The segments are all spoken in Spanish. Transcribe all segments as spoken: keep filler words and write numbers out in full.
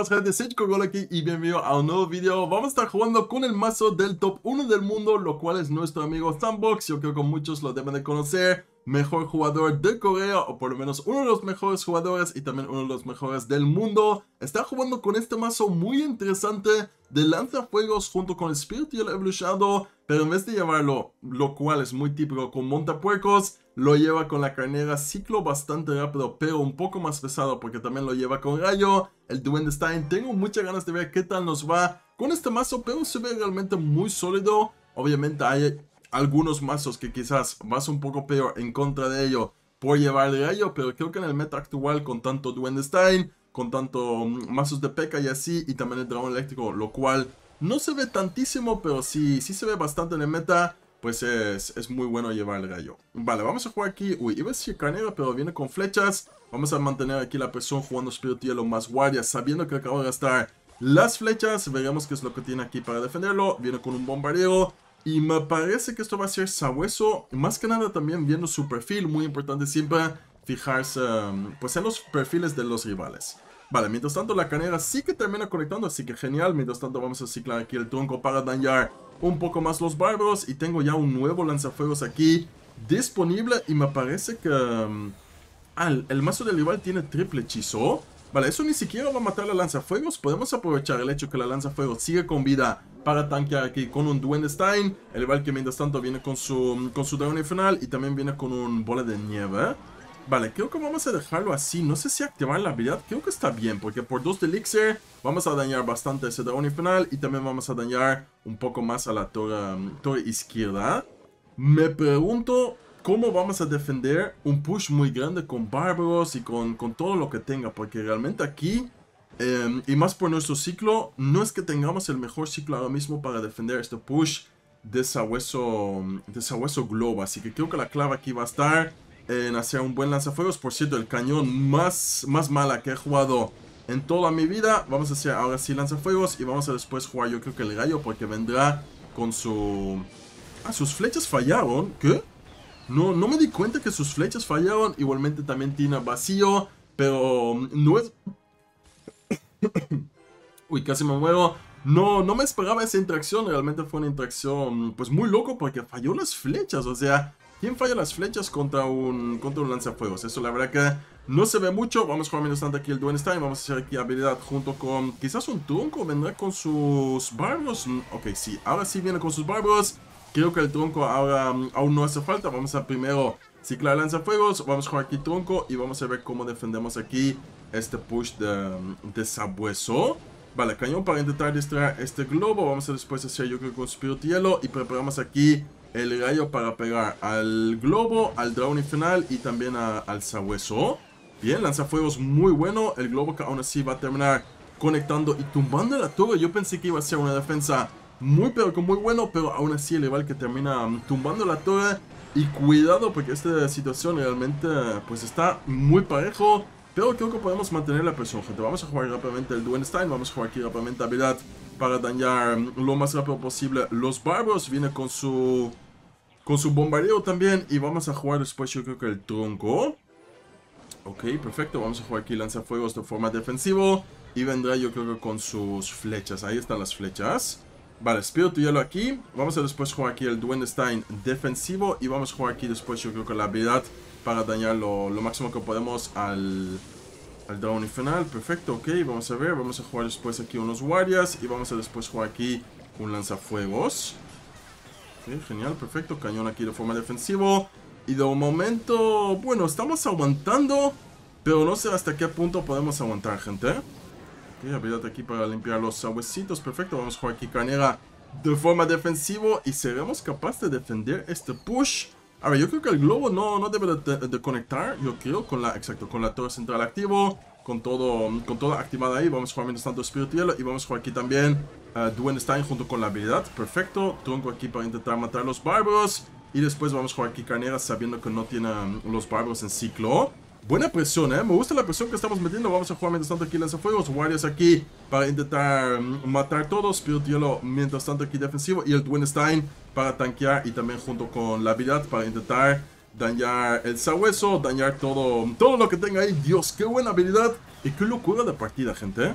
pasa, gente? Soy Kogol aquí y bienvenido a un nuevo video. Vamos a estar jugando con el mazo del top uno del mundo, lo cual es nuestro amigo Sandbox. Yo creo que muchos lo deben de conocer. Mejor jugador de Corea, o por lo menos uno de los mejores jugadores y también uno de los mejores del mundo. Está jugando con este mazo muy interesante de lanzafuegos junto con el Spiritomb evolucionado, pero en vez de llevarlo, lo cual es muy típico con montapuercos, lo lleva con la carnera ciclo bastante rápido, pero un poco más pesado porque también lo lleva con rayo. El Duende Stein, tengo muchas ganas de ver qué tal nos va con este mazo, pero se ve realmente muy sólido. Obviamente hay algunos mazos que quizás vas un poco peor en contra de ello por llevar el rayo, pero creo que en el meta actual con tanto Duende Stein, con tanto mazos de P K y así, y también el dragón eléctrico, lo cual no se ve tantísimo, pero sí, sí se ve bastante en el meta, pues es, es muy bueno llevar el rayo. Vale, vamos a jugar aquí, uy, iba a decir carnera, pero viene con flechas. Vamos a mantener aquí la presión jugando Spiritomb más guardias, sabiendo que acabo de gastar las flechas. Veremos qué es lo que tiene aquí para defenderlo. Viene con un bombardeo. Y me parece que esto va a ser sabueso. Más que nada también viendo su perfil. Muy importante siempre fijarse um, pues en los perfiles de los rivales. Vale, mientras tanto la carnera sí que termina conectando. Así que genial. Mientras tanto vamos a ciclar aquí el tronco para dañar un poco más los bárbaros. Y tengo ya un nuevo lanzafuegos aquí disponible. Y me parece que... Um, ah, el, el mazo del rival tiene triple hechizo. Vale, eso ni siquiera va a matar la lanzafuegos. Podemos aprovechar el hecho que la lanzafuegos sigue con vida para tanquear aquí con un Duende Stein. El rival que mientras tanto viene con su, con su dragón infernal y también viene con un bola de nieve. Vale, creo que vamos a dejarlo así. No sé si activar la habilidad. Creo que está bien, porque por dos de elixir vamos a dañar bastante a ese dragón infernal. Y también vamos a dañar un poco más a la torre, torre izquierda. Me pregunto cómo vamos a defender un push muy grande con bárbaros y con, con todo lo que tenga. Porque realmente aquí, eh, y más por nuestro ciclo, no es que tengamos el mejor ciclo ahora mismo para defender este push de sabueso, de sabueso globo. Así que creo que la clave aquí va a estar en hacer un buen lanzafuegos. Por cierto, el cañón más, más mala que he jugado en toda mi vida. Vamos a hacer ahora sí lanzafuegos y vamos a después jugar yo creo que el rayo, porque vendrá con su... Ah, sus flechas fallaron. ¿Qué? No, no me di cuenta que sus flechas fallaron. Igualmente también tiene vacío, pero no es... Uy, casi me muero. No, no me esperaba esa interacción. Realmente fue una interacción pues muy loco, porque falló las flechas. O sea, ¿quién falla las flechas contra un, contra un lanzafuegos? Eso la verdad que no se ve mucho. Vamos a jugar mientras tanto aquí el Duende Stein. Vamos a hacer aquí habilidad junto con... Quizás un tronco vendrá con sus bárbaros. Ok, sí, ahora sí viene con sus bárbaros. Creo que el tronco ahora um, aún no hace falta. Vamos a primero ciclar lanzafuegos. Vamos a jugar aquí tronco y vamos a ver cómo defendemos aquí este push de, de sabueso. Vale, cañón para intentar distraer este globo. Vamos a después hacer yo creo con Spiritomb y preparamos aquí el rayo para pegar al globo, al dragón infernal y también a, al sabueso. Bien, lanzafuegos muy bueno. El globo que aún así va a terminar conectando y tumbando la torre. Yo pensé que iba a ser una defensa muy pero que muy bueno, pero aún así el rival que termina um, tumbando la torre. Y cuidado porque esta situación realmente pues está muy parejo, pero creo que podemos mantener la presión, gente. Vamos a jugar rápidamente el Duende Stein. Vamos a jugar aquí rápidamente habilidad para dañar um, lo más rápido posible los bárbaros. Viene con su con su bombardeo también. Y vamos a jugar después yo creo que el tronco. Ok, perfecto. Vamos a jugar aquí lanzafuegos de forma defensiva. Y vendrá yo creo que con sus flechas. Ahí están las flechas. Vale, Spiritomb aquí. Vamos a después jugar aquí el Duende Stein defensivo. Y vamos a jugar aquí después yo creo que la habilidad para dañar lo, lo máximo que podemos al, al dragón infernal. Perfecto, ok. Vamos a ver. Vamos a jugar después aquí unos guardias. Y vamos a después jugar aquí un lanzafuegos. Ok, genial, perfecto. Cañón aquí de forma defensiva. Y de momento, bueno, estamos aguantando. Pero no sé hasta qué punto podemos aguantar, gente. Ok, habilidad aquí para limpiar los sabuesitos. Perfecto, vamos a jugar aquí carnera de forma defensiva. Y seremos capaces de defender este push. A ver, yo creo que el globo no, no debe de, de conectar. Yo creo con la, exacto, con la torre central activo. Con todo, con todo activado ahí. Vamos a jugar mientras tanto Spiritomb. Y vamos a jugar aquí también uh, Duende Stein junto con la habilidad. Perfecto, tronco aquí para intentar matar los bárbaros. Y después vamos a jugar aquí carnera sabiendo que no tiene um, los bárbaros en ciclo. Buena presión, eh, me gusta la presión que estamos metiendo. Vamos a jugar mientras tanto aquí lanzafuegos, guardias aquí para intentar um, matar todos. Spiritomb mientras tanto aquí defensivo. Y el Duende Stein para tanquear y también junto con la habilidad para intentar dañar el sabueso, dañar todo, todo lo que tenga ahí. Dios, qué buena habilidad y qué locura de partida, gente.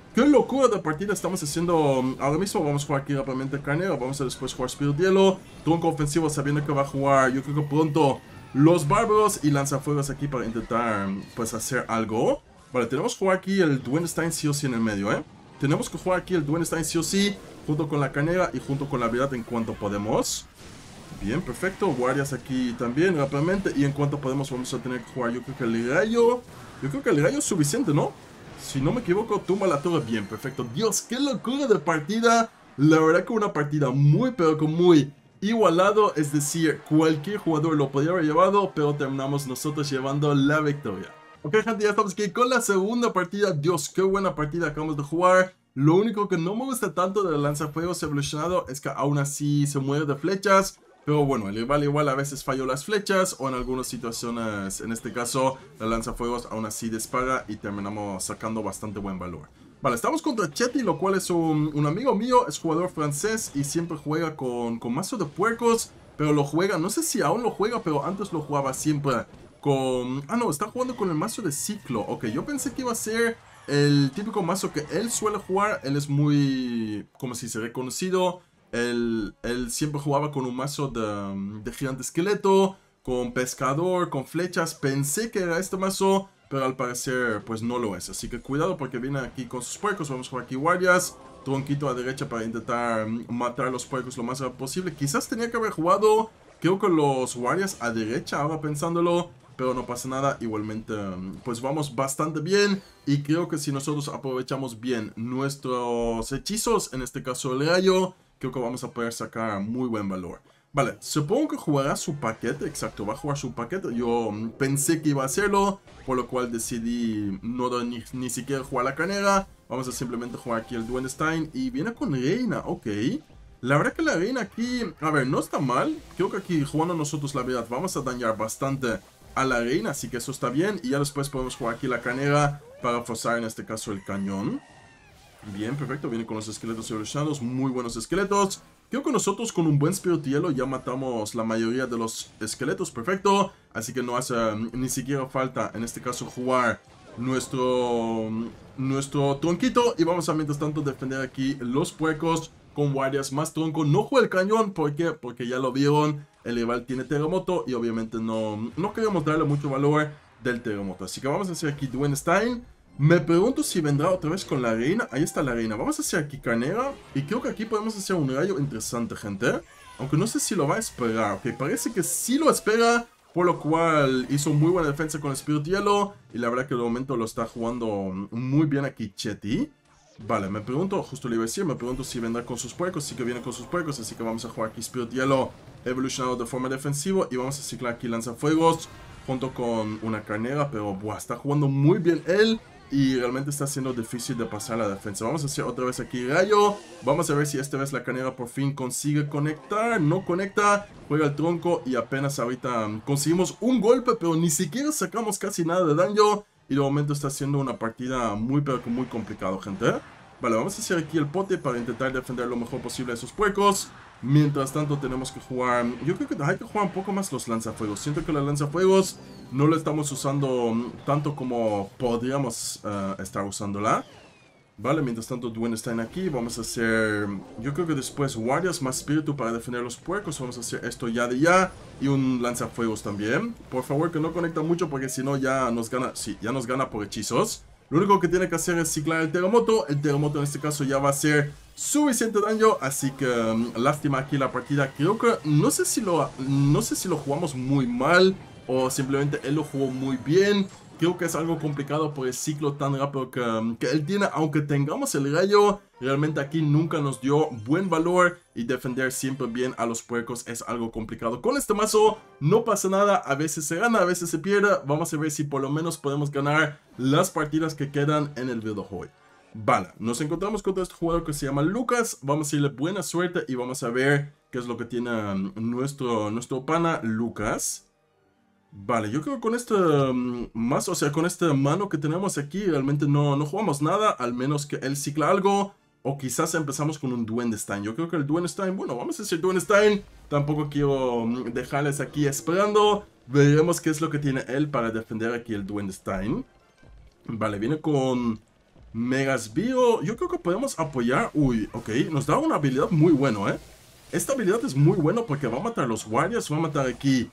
¡Qué locura de partida estamos haciendo ahora mismo! Vamos a jugar aquí rápidamente Carnero, vamos a después jugar Spirit Hielo, tronco ofensivo sabiendo que va a jugar, yo creo que pronto, los bárbaros y lanzafuegos aquí para intentar, pues, hacer algo. Vale, tenemos que jugar aquí el Duenstein sí o sí en el medio, ¿eh? Tenemos que jugar aquí el Duenstein sí o sí, junto con la Carnera y junto con la habilidad en cuanto podemos. Bien, perfecto, guardias aquí también rápidamente y en cuanto podemos vamos a tener que jugar, yo creo que el rayo, yo creo que el rayo es suficiente, ¿no? Si no me equivoco, tumba la torre. Bien, perfecto. Dios, qué locura de partida. La verdad que una partida muy, pero que muy igualado. Es decir, cualquier jugador lo podría haber llevado, pero terminamos nosotros llevando la victoria. Ok, gente, ya estamos aquí con la segunda partida. Dios, qué buena partida acabamos de jugar. Lo único que no me gusta tanto del lanzafuegos evolucionado es que aún así se muere de flechas. Pero bueno, el rival igual a veces falló las flechas o en algunas situaciones, en este caso, la lanzafuegos aún así dispara y terminamos sacando bastante buen valor. Vale, estamos contra Chetty, lo cual es un, un amigo mío, es jugador francés y siempre juega con, con mazo de puercos, pero lo juega, no sé si aún lo juega, pero antes lo jugaba siempre con... Ah, no, está jugando con el mazo de ciclo. Ok, yo pensé que iba a ser el típico mazo que él suele jugar, él es muy, como si se reconocido. Él, él siempre jugaba con un mazo de, de gigante esqueleto, con pescador, con flechas. Pensé que era este mazo, pero al parecer pues no lo es. Así que cuidado porque viene aquí con sus puercos. Vamos a jugar aquí guardias. Tronquito a derecha para intentar matar a los puercos lo más rápido posible. Quizás tenía que haber jugado, creo que los guardias a derecha, ahora pensándolo. Pero no pasa nada, igualmente pues vamos bastante bien. Y creo que si nosotros aprovechamos bien nuestros hechizos, en este caso el rayo, creo que vamos a poder sacar muy buen valor. Vale, supongo que jugará su paquete, exacto, va a jugar su paquete. Yo pensé que iba a hacerlo, por lo cual decidí no ni, ni siquiera jugar la Carnera. Vamos a simplemente jugar aquí el Duenstein y viene con Reina, ok. La verdad que la Reina aquí, a ver, no está mal. Creo que aquí jugando nosotros la verdad vamos a dañar bastante a la Reina, así que eso está bien. Y ya después podemos jugar aquí la Carnera para forzar en este caso el cañón. Bien, perfecto, viene con los esqueletos evolucionados, muy buenos esqueletos. Creo que nosotros con un buen Spirit Hielo ya matamos la mayoría de los esqueletos, perfecto. Así que no hace um, ni siquiera falta, en este caso, jugar nuestro, um, nuestro tronquito. Y vamos a, mientras tanto, defender aquí los puercos con guardias más tronco. No juega el cañón, ¿por qué? Porque ya lo vieron, el rival tiene terremoto y obviamente no, no queremos darle mucho valor del terremoto. Así que vamos a hacer aquí Duenstein. Me pregunto si vendrá otra vez con la reina. Ahí está la reina. Vamos a hacer aquí Carnera. Y creo que aquí podemos hacer un rayo interesante, gente. Aunque no sé si lo va a esperar. Ok, parece que sí lo espera. Por lo cual hizo muy buena defensa con el Spirit Hielo. Y la verdad que de momento lo está jugando muy bien aquí Chetty. Vale, me pregunto, justo le iba a decir, me pregunto si vendrá con sus puercos. Sí que viene con sus puercos. Así que vamos a jugar aquí Spirit Hielo evolucionado de forma defensiva. Y vamos a ciclar aquí lanzafuegos junto con una Carnera. Pero, buah, está jugando muy bien él. Y realmente está siendo difícil de pasar la defensa. Vamos a hacer otra vez aquí rayo. Vamos a ver si esta vez la Carnera por fin consigue conectar. No conecta. Juega el tronco y apenas ahorita conseguimos un golpe. Pero ni siquiera sacamos casi nada de daño. Y de momento está siendo una partida muy pero muy complicado, gente. Vale, vamos a hacer aquí el pote para intentar defender lo mejor posible a esos puercos. Mientras tanto tenemos que jugar... Yo creo que hay que jugar un poco más los lanzafuegos. Siento que los lanzafuegos no lo estamos usando tanto como podríamos uh, estar usándola. Vale, mientras tanto Duenstein aquí. Vamos a hacer... Yo creo que después guardias más espíritu para defender los puercos. Vamos a hacer esto ya de ya. Y un lanzafuegos también. Por favor que no conecta mucho porque si no ya nos gana... Sí, ya nos gana por hechizos. Lo único que tiene que hacer es ciclar el terremoto. El terremoto en este caso ya va a ser suficiente daño. Así que um, lástima aquí la partida. Creo que no sé si lo no sé si lo jugamos muy mal o simplemente él lo jugó muy bien. Creo que es algo complicado por el ciclo tan rápido que, um, que él tiene. Aunque tengamos el rayo, realmente aquí nunca nos dio buen valor. Y defender siempre bien a los puercos es algo complicado. Con este mazo no pasa nada. A veces se gana, a veces se pierde. Vamos a ver si por lo menos podemos ganar las partidas que quedan en el videojuego. Vale, nos encontramos con este jugador que se llama Lucas. Vamos a irle buena suerte y vamos a ver qué es lo que tiene um, nuestro, nuestro pana Lucas. Vale, yo creo que con este um, mazo, o sea, con esta mano que tenemos aquí, realmente no, no jugamos nada, al menos que él cicla algo. O quizás empezamos con un Duenstein. Yo creo que el Duenstein, bueno, vamos a decir Duenstein. Tampoco quiero dejarles aquí esperando. Veremos qué es lo que tiene él para defender aquí el Duenstein. Vale, viene con Megasbio, yo creo que podemos apoyar. Uy, ok, nos da una habilidad muy buena, ¿eh? Esta habilidad es muy buena porque va a matar a los guardias, va a matar aquí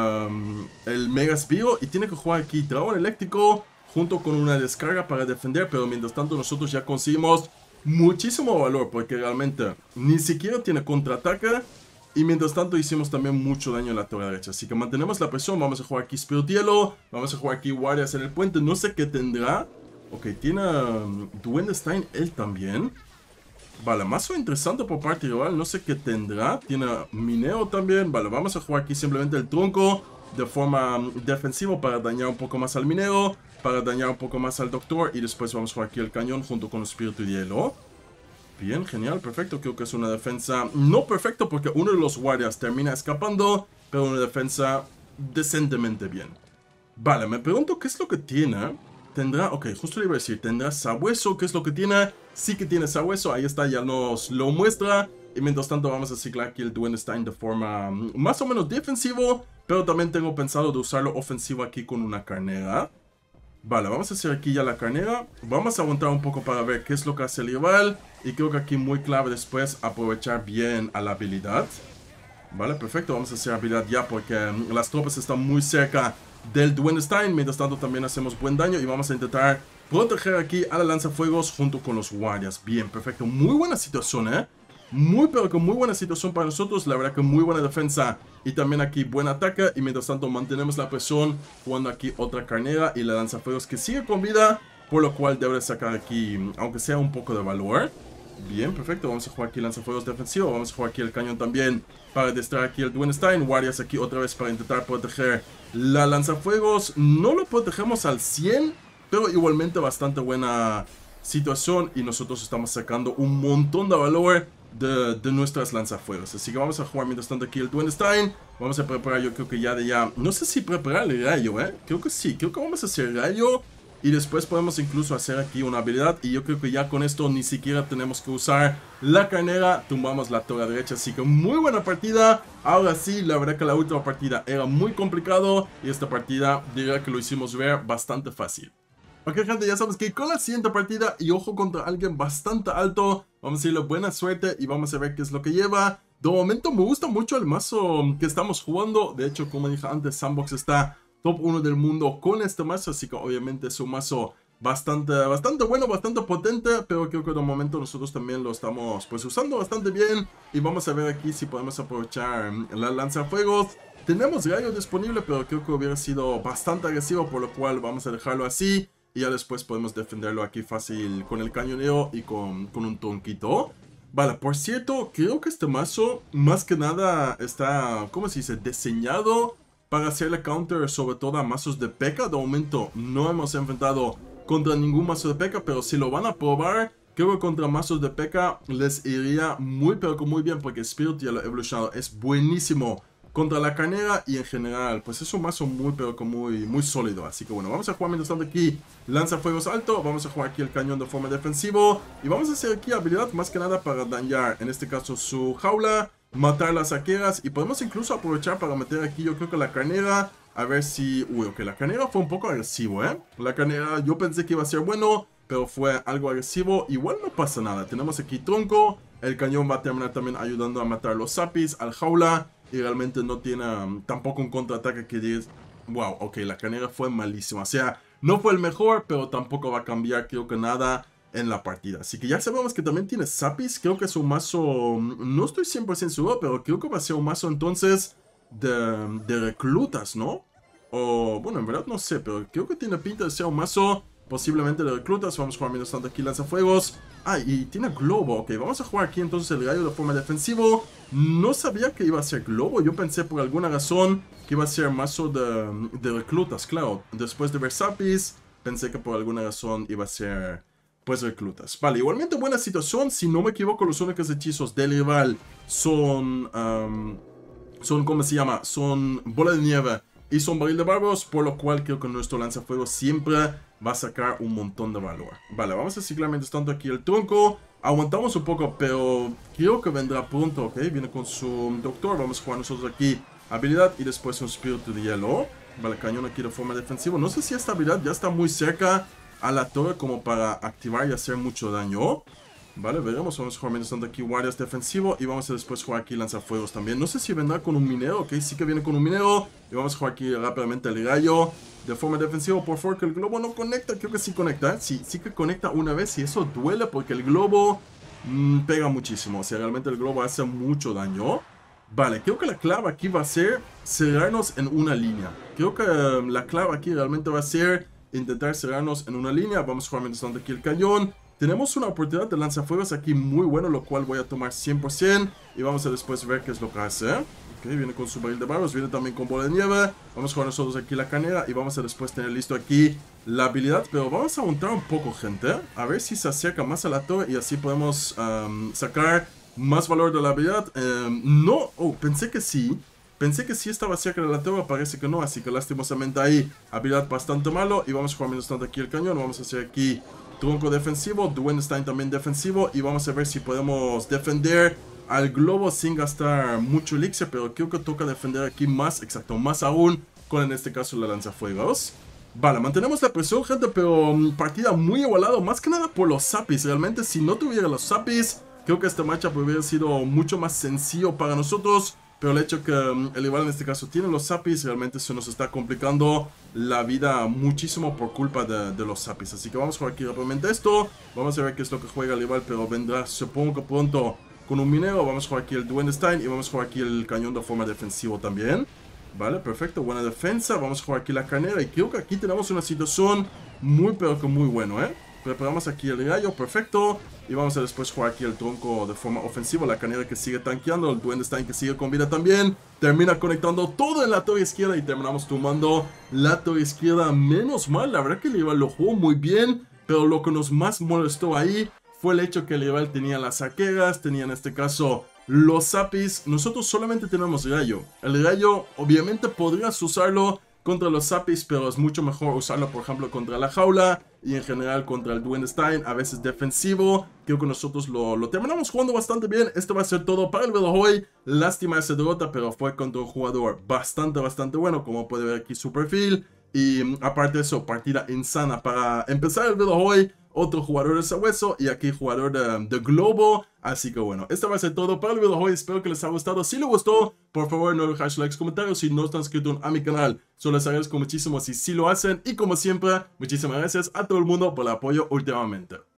um, el Megasbio y tiene que jugar aquí dragón eléctrico junto con una descarga para defender, pero mientras tanto nosotros ya conseguimos muchísimo valor porque realmente ni siquiera tiene contraataque y mientras tanto hicimos también mucho daño en la torre derecha, así que mantenemos la presión. Vamos a jugar aquí Spirit Hielo, vamos a jugar aquí guardias en el puente, no sé qué tendrá. Ok, tiene um, Duende Stein él también. Vale, mazo interesante por parte rival, no sé qué tendrá. Tiene Mineo también. Vale, vamos a jugar aquí simplemente el tronco de forma um, defensiva para dañar un poco más al Mineo, para dañar un poco más al Doctor y después vamos a jugar aquí el cañón junto con el Espíritu de Hielo. Bien, genial, perfecto. Creo que es una defensa no perfecta porque uno de los guardias termina escapando, pero una defensa decentemente bien. Vale, me pregunto qué es lo que tiene. Tendrá, ok, justo le iba a decir, tendrá sabueso, ¿qué es lo que tiene? Sí que tiene sabueso, ahí está, ya nos lo muestra. Y mientras tanto vamos a ciclar aquí el Duende Stein de forma más o menos defensivo, pero también tengo pensado de usarlo ofensivo aquí con una carnera. Vale, vamos a hacer aquí ya la carnera. Vamos a aguantar un poco para ver qué es lo que hace el rival. Y creo que aquí muy clave después aprovechar bien a la habilidad. Vale, perfecto, vamos a hacer habilidad ya porque las tropas están muy cerca del Duende Stein. Mientras tanto también hacemos buen daño y vamos a intentar proteger aquí a la lanzafuegos junto con los guardias. Bien, perfecto, muy buena situación, eh. Muy pero que muy buena situación para nosotros. La verdad que muy buena defensa y también aquí buen ataque. Y mientras tanto mantenemos la presión jugando aquí otra carnera y la lanzafuegos que sigue con vida, por lo cual debe sacar aquí aunque sea un poco de valor. Bien, perfecto, vamos a jugar aquí lanzafuegos defensivo, vamos a jugar aquí el cañón también para distraer aquí el Duende Stein, guardias aquí otra vez para intentar proteger la lanzafuegos. No lo protegemos al cien, pero igualmente bastante buena situación y nosotros estamos sacando un montón de valor de, de nuestras lanzafuegos. Así que vamos a jugar mientras tanto aquí el Duende Stein, vamos a preparar yo creo que ya de ya, no sé si preparar el rayo, eh, creo que sí, creo que vamos a hacer rayo. Y después podemos incluso hacer aquí una habilidad. Y yo creo que ya con esto ni siquiera tenemos que usar la carnera. Tumbamos la torre derecha. Así que muy buena partida. Ahora sí, la verdad que la última partida era muy complicado. Y esta partida diría que lo hicimos ver bastante fácil. Ok, gente, ya sabes que con la siguiente partida y ojo contra alguien bastante alto, vamos a decirle buena suerte y vamos a ver qué es lo que lleva. De momento me gusta mucho el mazo que estamos jugando. De hecho, como dije antes, Sandbox está top uno del mundo con este mazo, así que obviamente es un mazo bastante, bastante bueno, bastante potente, pero creo que de momento nosotros también lo estamos pues usando bastante bien. Y vamos a ver aquí si podemos aprovechar la lanzafuegos. Tenemos rayo disponible, pero creo que hubiera sido bastante agresivo, por lo cual vamos a dejarlo así. Y ya después podemos defenderlo aquí fácil con el cañoneo y con, con un tronquito. Vale, por cierto, creo que este mazo más que nada está, ¿cómo se dice? Diseñado para hacerle counter sobre todo a mazos de P K. De momento no hemos enfrentado contra ningún mazo de P K, pero si lo van a probar, creo que contra mazos de P K les iría muy pero que muy bien, porque Spirit ya lo he evolucionado, es buenísimo contra la carnera y en general pues es un mazo muy pero que muy, muy sólido. Así que bueno, vamos a jugar mientras tanto aquí lanzafuegos alto, vamos a jugar aquí el cañón de forma defensivo y vamos a hacer aquí habilidad más que nada para dañar, en este caso su jaula, matar las arqueras y podemos incluso aprovechar para meter aquí yo creo que la carnera, a ver si... Uy, ok, la carnera fue un poco agresivo, ¿eh? La carnera yo pensé que iba a ser bueno, pero fue algo agresivo. Igual no pasa nada, tenemos aquí tronco, el cañón va a terminar también ayudando a matar los zapis, al jaula y realmente no tiene um, tampoco un contraataque que dices, wow, ok, la carnera fue malísima, o sea, no fue el mejor, pero tampoco va a cambiar creo que nada en la partida. Así que ya sabemos que también tiene Zapis. Creo que es un mazo, no estoy cien por ciento seguro, pero creo que va a ser un mazo entonces de, de reclutas, ¿no? O, bueno, en verdad no sé, pero creo que tiene pinta de ser un mazo posiblemente de reclutas. Vamos a jugar mientras tanto aquí lanzafuegos. Ah, y tiene globo, ok, vamos a jugar aquí entonces el rayo de forma defensivo. No sabía que iba a ser globo, yo pensé por alguna razón que iba a ser mazo de, de reclutas, claro. Después de ver Zapis, pensé que por alguna razón iba a ser... pues reclutas. Vale, igualmente buena situación. Si no me equivoco, los únicos hechizos del rival son... Um, son, ¿cómo se llama? Son bola de nieve y son barril de bárbaros, por lo cual creo que nuestro lanzafuegos siempre va a sacar un montón de valor. Vale, vamos a ciclar mientras tanto aquí el tronco. Aguantamos un poco, pero creo que vendrá pronto, ¿ok? Viene con su doctor. Vamos a jugar nosotros aquí habilidad y después un espíritu de hielo. Vale, cañón aquí de forma defensiva. No sé si esta habilidad ya está muy cerca a la torre como para activar y hacer mucho daño. Vale, veremos, vamos a jugar mientras tanto aquí guardias defensivo y vamos a después jugar aquí lanzafuegos también. No sé si vendrá con un minero, ok, sí que viene con un minero. Y vamos a jugar aquí rápidamente el gallo de forma defensiva, por favor, que el globo no conecta. Creo que sí conecta, ¿eh? Sí, sí que conecta una vez y eso duele porque el globo mmm, pega muchísimo. O sea, realmente el globo hace mucho daño. Vale, creo que la clave aquí va a ser cerrarnos en una línea. Creo que um, la clave aquí realmente va a ser intentar cerrarnos en una línea. Vamos a jugar mientras tanto aquí el cañón. Tenemos una oportunidad de lanzafuegos aquí muy bueno, lo cual voy a tomar cien por ciento. Y vamos a después ver qué es lo que hace. Ok, viene con su barril de barros, viene también con bola de nieve. Vamos a jugar nosotros aquí la canera y vamos a después tener listo aquí la habilidad. Pero vamos a aguantar un poco, gente. A ver si se acerca más a la torre y así podemos um, sacar más valor de la habilidad. Um, no, oh, pensé que sí. Pensé que sí estaba cerca de la torre, parece que no, así que lastimosamente ahí, habilidad bastante malo. Y vamos a jugar mientras tanto aquí el cañón, vamos a hacer aquí tronco defensivo, Duenstein también defensivo. Y vamos a ver si podemos defender al globo sin gastar mucho elixir, pero creo que toca defender aquí más, exacto, más aún con en este caso la lanzafuegos. Vale, mantenemos la presión, gente, pero um, partida muy igualado, más que nada por los zapis. Realmente si no tuviera los zapis, creo que este matchup hubiera sido mucho más sencillo para nosotros. Pero el hecho que um, el rival en este caso tiene los zapis, realmente se nos está complicando la vida muchísimo por culpa de, de los zapis. Así que vamos a jugar aquí rápidamente esto. Vamos a ver qué es lo que juega el rival, pero vendrá supongo que pronto con un minero. Vamos a jugar aquí el Duenstein y vamos a jugar aquí el cañón de forma defensivo también. Vale, perfecto, buena defensa. Vamos a jugar aquí la canera y creo que aquí tenemos una situación muy pero que muy bueno, ¿eh? Preparamos aquí el gallo, perfecto. Y vamos a después jugar aquí el tronco de forma ofensiva. La canera que sigue tanqueando, el Duenstein que sigue con vida también. Termina conectando todo en la torre izquierda y terminamos tumbando la torre izquierda. Menos mal, la verdad que el rival lo jugó muy bien. Pero lo que nos más molestó ahí fue el hecho que el rival tenía las arqueras, tenía en este caso los zapis. Nosotros solamente tenemos gallo. El gallo obviamente podrías usarlo contra los zapis, pero es mucho mejor usarlo por ejemplo contra la jaula y en general contra el Duenstein, a veces defensivo. Creo que nosotros lo, lo terminamos jugando bastante bien. Esto va a ser todo para el video de hoy. Lástima esa derrota, pero fue contra un jugador bastante, bastante bueno, como puede ver aquí su perfil. Y aparte de eso, partida insana para empezar el video de hoy. Otro jugador de sabueso y aquí jugador de, de globo. Así que bueno, esto va a ser todo para el video de hoy. Espero que les haya gustado. Si les gustó, por favor no dejen likes, comentarios. Si no están suscritos a mi canal, solo les agradezco muchísimo si sí lo hacen. Y como siempre, muchísimas gracias a todo el mundo por el apoyo últimamente.